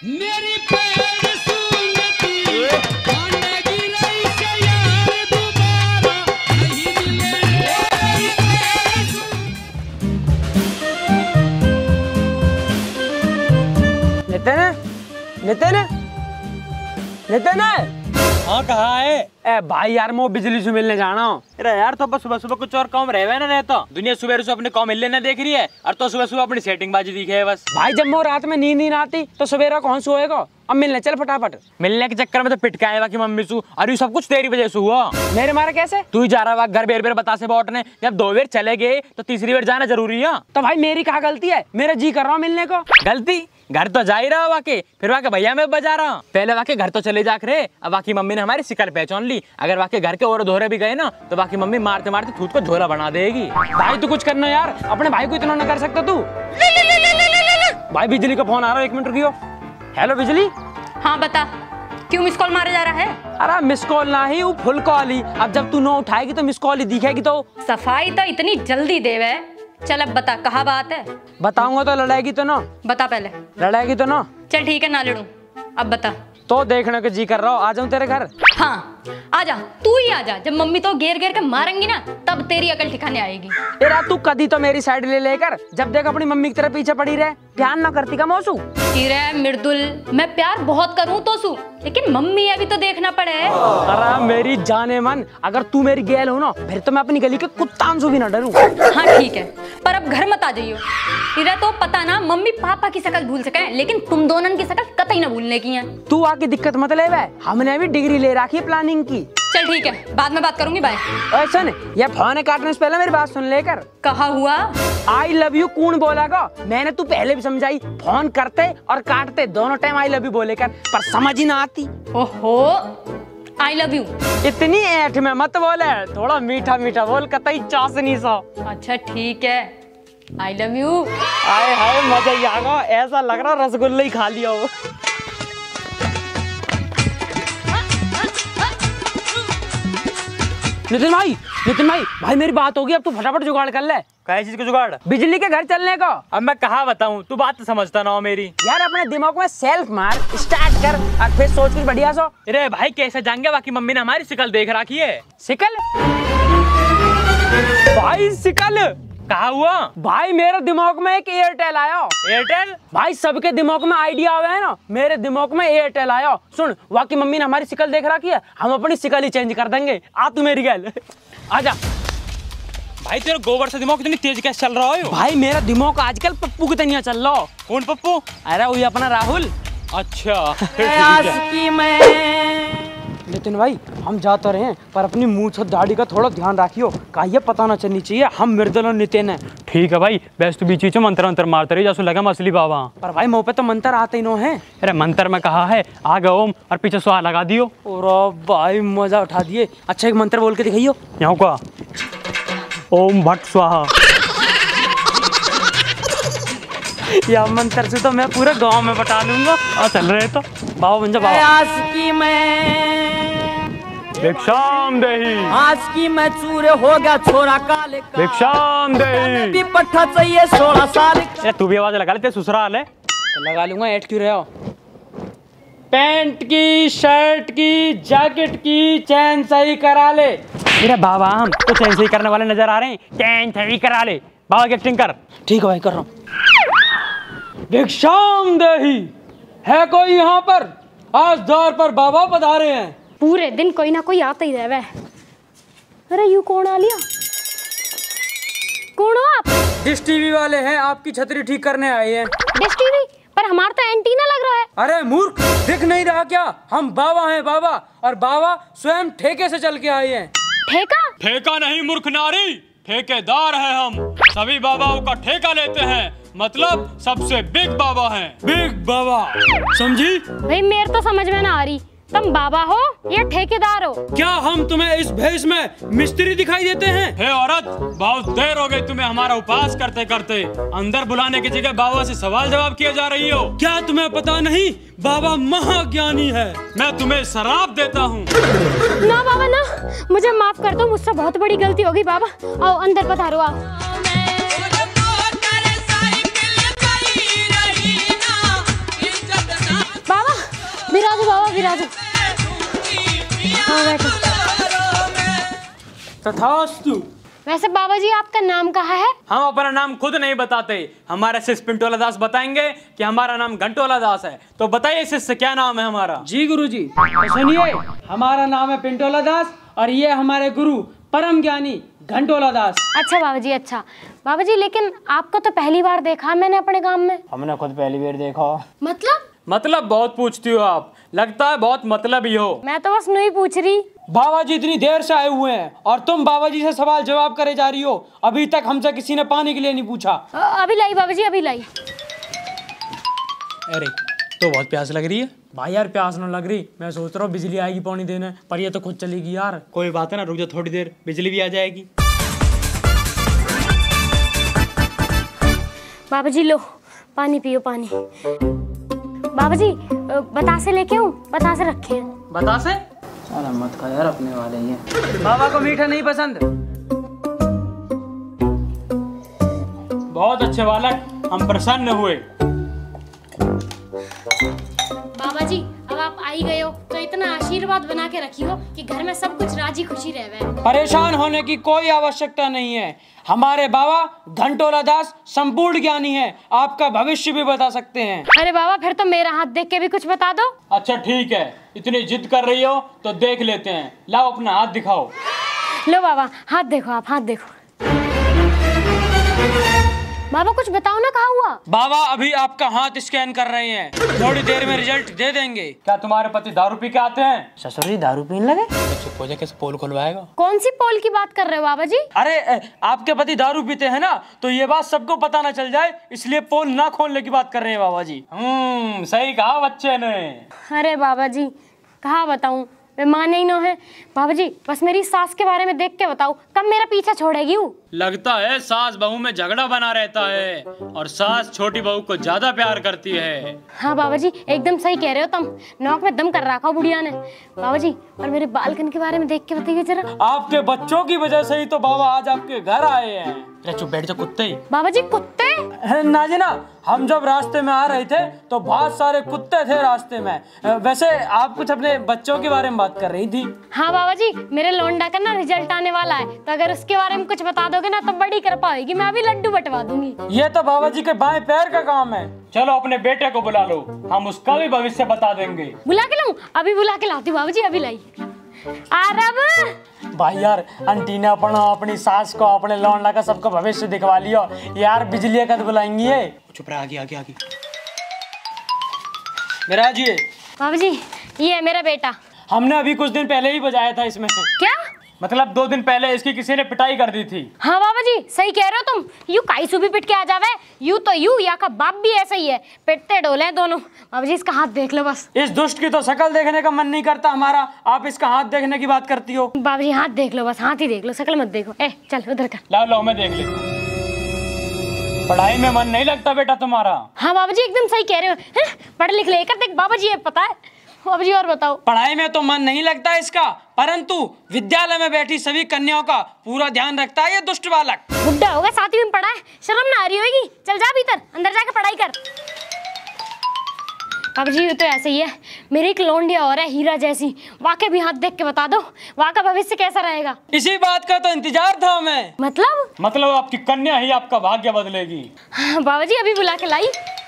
मेरी पैर सुनती आने गिरई से यार दोबारा नहीं मिले। नितिन नितिन हाँ कहाँ है? ए भाई यार मैं बिजली से मिलने जाना हूँ। अरे यार तो बस सुबह सुबह कुछ और काम रहे ना रहता। दुनिया सुबह से अपने काम मिलने ना देख रही है और तो सुबह सुबह अपनी सेटिंग बाजी दिखे है बस। भाई जब मैं रात में नींद नहीं आती तो सवेरा कौन सोएगा। अब मिलने चल फटाफट। मिलने के चक्कर में तो पिटका आएगा कि मम्मी सू और ये सब कुछ तेरी वजह से हुआ। मेरे मारे कैसे? तू ही जा रहा घर बेर बेर बता से बांटने। जब 2 बार चले गए तो तीसरी बार जाना जरूरी है। तो भाई मेरी क्या गलती है? मेरा जी कर रहा हूँ मिलने को। गलती? घर तो जा ही रहा वाके, फिर वाके भैया मैं बजा रहा हूँ। पहले वाके घर तो चले जाकर रहे, अब वाकी मम्मी ने हमारी शिकल पहचान ली। अगर वाके घर के और धोरे भी गए ना तो वाकी मम्मी मारते मारते थूत को झोला बना देगी। भाई तू कुछ करना यार, अपने भाई को इतना ना कर सकता तू। भाई बिजली का फोन आ रहा है, 1 मिनट रुकियो। हेलो बिजली। हाँ बता, क्यों मिस कॉल मारे जा रहा है? अरे मिस कॉल ना ही, वो फुल कॉल ही। अब जब तू ना उठाएगी तो मिस कॉल ही दिखेगी। तो सफाई तो इतनी जल्दी देवे। चल अब बता, कहाँ बात है? बताऊंगा तो लड़ाएगी तो ना। बता पहले। लड़ाएगी तो ना। चल ठीक है, ना लड़ूं। अब बता। तो देखने को जी कर रहा हूँ, आ जाऊं तेरे घर? हाँ आजा, तू ही आजा। जब मम्मी तो घेर घेर के मारेंगी ना तब तेरी अकल ठिकाने आएगी। तेरा तू कदी तो मेरी साइड ले लेकर जब देख अपनी मम्मी की तरफ पीछे पड़ी रहे। ध्यान ना करती का मौसू? मृदुल, मैं प्यार बहुत करूँ तो सू, लेकिन मम्मी अभी तो देखना पड़े। अरे मेरी जाने मन, अगर तू मेरी गैल हो ना फिर तो मैं अपनी गली के कुत्तान से भी ना डरूं। हाँ ठीक है, पर अब घर मत आ जाइयो। तेरा तो पता ना, मम्मी पापा की शकल भूल सके लेकिन तुम दोनों की शकल कतई ना भूलने की है। तू आके दिक्कत मत ले। हमने भी डिग्री ले रखी है प्लानिंग की। चल ठीक है, बाद में बात करूंगी, बाय। सुन, ये फोन काटने से पहले मेरी बात सुन लेकर। कहा हुआ आई लव यू कौन बोलेगा? मैंने तू पहले भी समझाई, फोन करते और काटते दोनों टाइम आई लव यू बोले कर, पर समझ ही ना आती। ओहो, आई लव यू इतनी ऐठ में मत बोले, थोड़ा मीठा मीठा बोल, कतई चाशनी सा। अच्छा ठीक है, आई लव यू। आए हाय मजा ही आ गया, ऐसा लग रहा रसगुल्ला ही खा लिया हो। नितिन भाई भाई मेरी बात होगी, अब तू फटाफट जुगाड़ कर ले। क्या चीज का जुगाड़? बिजली के घर चलने का। अब मैं कहाँ बताऊँ, तू बात तो समझता ना हो मेरी। यार अपने दिमाग में सेल्फ मार, स्टार्ट कर और फिर सोच कुछ बढ़िया सो। अरे भाई कैसे जाएंगे, बाकी मम्मी ने हमारी शिकल देख रखी है। शिकल? भाई शिकल कहा हुआ? भाई मेरे दिमाग में एक एयरटेल आया। एयरटेल? भाई सबके दिमाग में आइडिया आया है ना, मेरे दिमाग में एयरटेल आया। सुन, वाकई मम्मी ने हमारी शिकल देख रखी है, हम अपनी शिकल ही चेंज कर देंगे। आ तू मेरी गैल, आजा। भाई तेरा गोबर से दिमाग इतनी तेज कैसे चल रहा है? भाई मेरा दिमाग आजकल पप्पू की तनिया चल रहा। कौन पप्पू? अरे वही अपना राहुल। अच्छा नितिन भाई हम जाते रहे पर अपनी मूंछ और दाढ़ी का थोड़ा ध्यान रखियो, का ये पता ना चलनी चाहिए हम मृदुल और नितिन है। ठीक है भाई, बस तू बीच मंत्र अंतर मारते रही, जैसे लगा मछली बाबा। पर भाई मुँह पे तो मंत्र आते ही नो है। अरे मंत्र में कहा है आगे ओम और पीछे स्वाहा लगा दियो। और भाई मजा उठा दिए। अच्छा एक मंत्र बोल के दिखाइयो। यहाँ का ओम भट्ट स्वाहा। या मंत्र से तो मैं पूरे गांव में बता लूंगा। और चल रहे तो बाबा बन जा बाबा। आज की भिक्षाम देही, आज की मैं चूरे हो गया छोरा काले का। भिक्षाम देही। भी पट्टा चाहिए 16 साल का। अरे तू भी आवाज लगा ले, ससुराल है। तो लगा लूंगा, ऐट क्यों रहे हो? पैंट की, शर्ट की, जैकेट की चैन सही करा ले। अरे बाबा हम तो चैन सही करने वाले नजर आ रहे हैं, चैन सही करा ले। बाबा की एक्टिंग कर। ठीक है भाई कर रहा हूँ। भिक्षाम देही है कोई यहाँ पर? आज द्वार पर बाबा पधारे हैं। पूरे दिन कोई ना कोई आता ही रहे। अरे यू कौन आ लिया? कौन हो आप? डिश टीवी वाले हैं, आपकी छतरी ठीक करने आए हैं। Dish TV? पर हमारा तो एंटीना लग रहा है। अरे मूर्ख, दिख नहीं रहा क्या? हम बाबा हैं बाबा, और बाबा स्वयं ठेके से चल के आए हैं। ठेका? ठेका नहीं मूर्ख नारी, ठेकेदार है हम। सभी बाबाओं का ठेका लेते हैं, मतलब सबसे बिग बाबा हैं। बिग बाबा समझी? भाई मेरे तो समझ में ना आ रही, तुम बाबा हो या ठेकेदार हो? क्या हम तुम्हें इस भेष में मिस्त्री दिखाई देते हैं? हे औरत, बहुत देर हो गई तुम्हें हमारा उपास करते करते। अंदर बुलाने की जगह बाबा से सवाल जवाब किए जा रही हो। क्या तुम्हें पता नहीं बाबा महाज्ञानी है? मैं तुम्हें शराप देता हूँ। ना बाबा ना, मुझे माफ कर दो, मुझसे बहुत बड़ी गलती हो गई बाबा। आओ अंदर पधारो आप। जाओ। हाँ बैठो। तथास्तु। वैसे बाबा जी आपका नाम कहाँ है? हम अपना नाम खुद नहीं बताते, हमारे शिष्य पिंटोला दास बताएंगे कि हमारा नाम घंटोला दास है। तो बताइए शिष्य क्या नाम है हमारा? जी गुरुजी, तो सुनिए, हमारा नाम है पिंटोला दास और ये हमारे गुरु परम ज्ञानी घंटोला दास। अच्छा बाबा जी, अच्छा बाबा जी, लेकिन आपको तो पहली बार देखा मैंने अपने गांव में। हमने खुद पहली बार देखा। मतलब बहुत पूछती हो आप, लगता है बहुत मतलब ही हो। मैं तो बस नहीं पूछ रही। बाबा जी इतनी देर से आए हुए हैं और तुम बाबा जी से सवाल जवाब करे जा रही हो। अभी तक हमसे किसी ने पानी के लिए नहीं पूछा। अभी लाई बाबा जी, अभी लाई। अरे तो बहुत प्यास लग रही है। भाई यार प्यास न लग रही, मैं सोच रहा हूँ बिजली आएगी पानी देने, पर ये तो खुद चलेगी यार। कोई बात है ना, रुक जाओ थोड़ी देर, बिजली भी आ जाएगी। बाबा जी लो पानी पियो, पानी। बाबा जी बतासे लेके आऊं? बतासे रखे हैं। बतासे? साला मत खा यार, अपने वाले ही हैं। बाबा को मीठा नहीं पसंद। बहुत अच्छे बालक, हम प्रसन्न हुए। बाबा जी अब आप आई गए हो तो इतना आशीर्वाद बना के रखियो कि घर में सब कुछ राजी खुशी रहे। परेशान होने की कोई आवश्यकता नहीं है। हमारे बाबा घंटोला दास संपूर्ण ज्ञानी हैं, आपका भविष्य भी बता सकते हैं। अरे बाबा फिर तो मेरा हाथ देख के भी कुछ बता दो। अच्छा ठीक है, इतनी जिद कर रही हो तो देख लेते हैं। लाओ अपना हाथ दिखाओ। लो बाबा हाथ देखो, आप हाथ देखो। बाबा कुछ बताओ ना, कहाँ हुआ? बाबा अभी आपका हाथ स्कैन कर रहे हैं, थोड़ी देर में रिजल्ट दे देंगे। क्या तुम्हारे पति दारू पी के आते हैं? ससुर जी दारू पीने लगे? चुप हो जा, कैसे पोल खुलवाएगा? कौन सी पोल की बात कर रहे हो बाबा जी? अरे आपके पति दारू पीते हैं ना, तो ये बात सबको पता ना चल जाए, इसलिए पोल ना खोलने की बात कर रहे हैं बाबा जी। सही कहा बच्चे ने। अरे बाबा जी कहाँ बताऊं, मैं माने ही ना है। बाबा जी बस मेरी सास के बारे में देख के बताओ, कब मेरा पीछा छोड़ेगी वो? लगता है सास बहू में झगड़ा बना रहता है और सास छोटी बहू को ज्यादा प्यार करती है। हाँ बाबा जी एकदम सही कह रहे हो तुम, नौक में दम कर रखा बुढ़िया ने। बाबा जी और मेरे बालकन के बारे में देख के बताइए जरा। आपके बच्चों की वजह से ही तो बाबा आज आपके घर आए हैं। अरे चुप बैठ जा कुत्ते। बाबा जी कुत्ते? नाजिना, हम जब रास्ते में आ रहे थे तो बहुत सारे कुत्ते थे रास्ते में। वैसे आप कुछ अपने बच्चों के बारे में बात कर रही थी। हाँ बाबा जी मेरे लोंडा का ना रिजल्ट आने वाला है, तो अगर उसके बारे में कुछ बता दोगे ना तो बड़ी कृपा होगी, मैं अभी लड्डू बंटवा दूंगी। ये तो बाबा जी के बाएं पैर का काम है। चलो अपने बेटे को बुला लो, हम उसका भी भविष्य बता देंगे। बुला के लाऊं? अभी बुला के लाती हूँ बाबा जी, अभी लाई। आरब भाई यार आंटी ने अपनी सास को अपने लौंडा का सबको भविष्य दिखवा लिया यार, बिजली कद बुलाएंगी ये। चुप रहा, आगे आगे आगे। मेरा जी बाबा जी ये है मेरा बेटा। हमने अभी कुछ दिन पहले ही बजाया था इसमें। क्या मतलब 2 दिन पहले इसकी किसी ने पिटाई कर दी थी। हाँ बाबा जी सही कह रहे हो तुम, यू काईसू भी पिट के आ जावे, यू तो यू या का बाप भी ऐसा ही है, पिटते डोले हैं दोनों। बाबा जी इसका हाथ देख लो बस। इस दुष्ट की तो शक्ल देखने का मन नहीं करता हमारा, आप इसका हाथ देखने की बात करती हो। बाबा जी हाथ देख लो बस, हाथ ही देख लो, शक्ल मत देखो। ए चल उधर कर। लाओ लाओ मैं देख लेता हूँ। पढ़ाई में मन नहीं लगता बेटा तुम्हारा? हाँ बाबा जी एकदम सही कह रहे हो, पढ़ लिख ले कर देख बाबा जी, ये पता है। बाबा जी और बताओ। पढ़ाई में तो मन नहीं लगता इसका, परंतु विद्यालय में बैठी सभी कन्याओं का पूरा ध्यान रखता है ये दुष्ट बालक। बुड्ढा होगा साथ ही में पढ़ा है, शर्म ना आ रही होगी? चल जा भीतर, अंदर जाके पढ़ाई कर। बाबा जी तो ऐसे ही है, मेरी एक लौंडिया और है हीरा जैसी, वाकई भी हाथ देख के बता दो वाका भविष्य कैसा रहेगा। इसी बात का तो इंतजार था हमें। मतलब आपकी कन्या ही आपका भाग्य बदलेगी। हाँ, बाबा जी अभी बुला के लाई।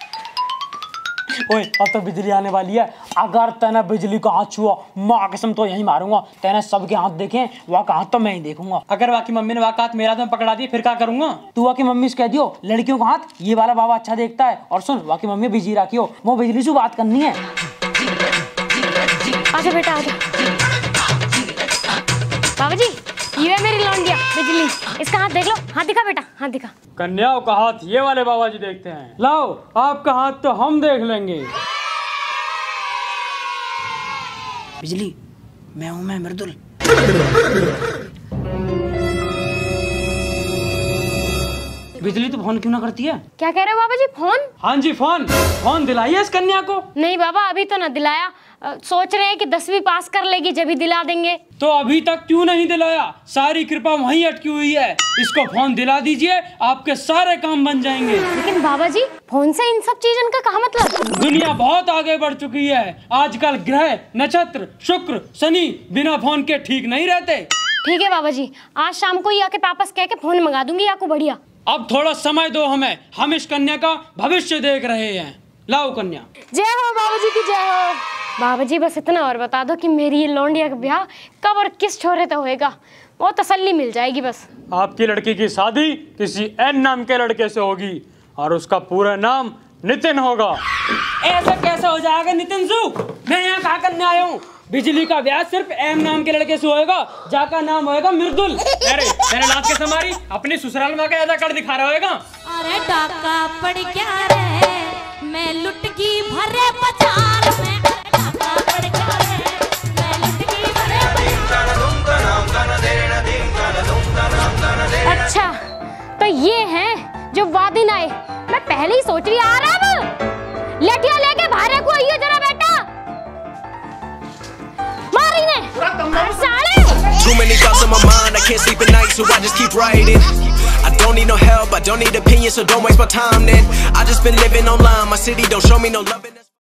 ओए अब तो बिजली आने वाली है, अगर तेने बिजली का हाथ छुआ माँ कसम तो यही मारूंगा। तेने सबके हाथ देखे, वहाँ का हाथ तो मैं ही देखूंगा। अगर वाकी मम्मी ने वाका हाथ मेरा तो पकड़ा दिया फिर क्या करूंगा? तू वाकी मम्मी से कह दियो लड़कियों का हाथ ये वाला बाबा अच्छा देखता है। और सुन वाकी मम्मी बिजी रखियो, वो बिजली से बात करनी है। आजा बेटा आजा। बाबा जी ये है मेरी लौंडिया बिजली, इसका हाथ देख लो। हाथ दिखा बेटा, हाथ दिखा। कन्याओं का हाथ ये वाले बाबा जी देखते हैं। लाओ आपका हाथ तो हम देख लेंगे। बिजली मैं हूं, मैं मृदुल। बिजली तो फोन क्यों ना करती है? क्या कह रहे हो बाबा जी? फोन? हाँ जी फोन दिलाइए इस कन्या को। नहीं बाबा, अभी तो ना दिलाया। सोच रहे हैं कि 10वीं पास कर लेगी जब ही दिला देंगे। तो अभी तक क्यों नहीं दिलाया? सारी कृपा वहीं अटकी हुई है। इसको फोन दिला दीजिए, आपके सारे काम बन जाएंगे। लेकिन बाबा जी, फोन से इन सब चीजों का कहाँ मतलब? दुनिया बहुत आगे बढ़ चुकी है। आजकल ग्रह, नक्षत्र, शुक्र, शनि बिना फोन के ठीक नहीं रहते। ठीक है बाबा जी, आज शाम को ही आके पापा से कह के फोन मंगा दूंगी आपको। बढ़िया। अब थोड़ा समय दो हमें, हम इस कन्या का भविष्य देख रहे हैं। लाओ कन्या। जय हो बाबा जी की जय हो। बाबा जी बस इतना और बता दो कि मेरी ये लौंडिया का ब्याह कब और किस छोरे तो होएगा, वो तसल्ली मिल जाएगी बस। आपकी लड़की की शादी किसी एन नाम के लड़के से होगी और उसका पूरा नाम नितिन होगा। ऐसा कैसे हो जाएगा नितिन सु? मैं यहाँ कहा करने आया हूँ। बिजली का ब्याह सिर्फ एम नाम के लड़के से होएगा, जाका नाम होएगा मृदुल। अरे तेरे लात के समारी अपनी ससुराल में क्या ऐसा कर दिखा रहा होएगा? अरे डाका पड़ क्या रे, मैं लुटकी भरे बाजार में। डाका पड़ क्या रे, मैं लुटकी भरे बाजार। अच्छा तो ये हैं जो वादिन आए। मैं पहले ही सोच रही आ रहा अब लठिया लेके भारे को आइए जरा बेटा। मारी ने साले। Too many thoughts on my mind, I can't sleep at night, so I just keep writing. I don't need no help, I don't need opinions, so don't waste my time then. I just been living online, my city don't show me no love.